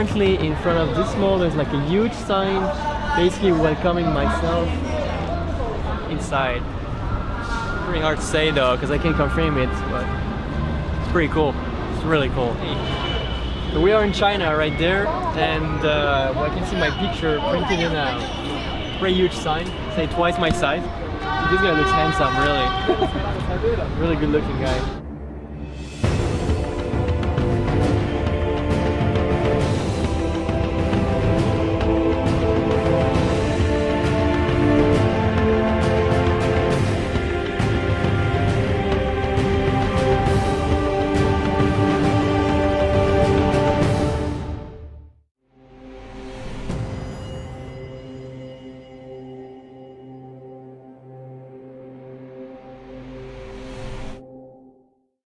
currently in front of this mall. There's like a huge sign basically welcoming myself inside. Pretty hard to say though because I can't confirm it, but it's pretty cool. It's really cool. So we are in China right there, and well, I can see my picture printed in a pretty huge sign, say twice my size. This guy looks handsome, really. Really good looking guy.